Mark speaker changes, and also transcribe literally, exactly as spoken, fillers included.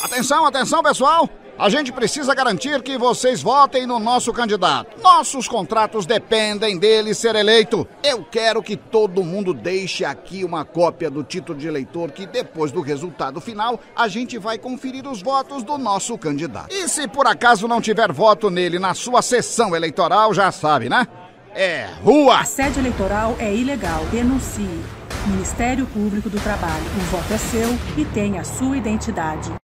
Speaker 1: Atenção, atenção, pessoal! A gente precisa garantir que vocês votem no nosso candidato. Nossos contratos dependem dele ser eleito. Eu quero que todo mundo deixe aqui uma cópia do título de eleitor que depois do resultado final a gente vai conferir os votos do nosso candidato. E se por acaso não tiver voto nele na sua sessão eleitoral, já sabe, né? É rua!
Speaker 2: Assédio eleitoral é ilegal. Denuncie. Ministério Público do Trabalho. O voto é seu e tem a sua identidade.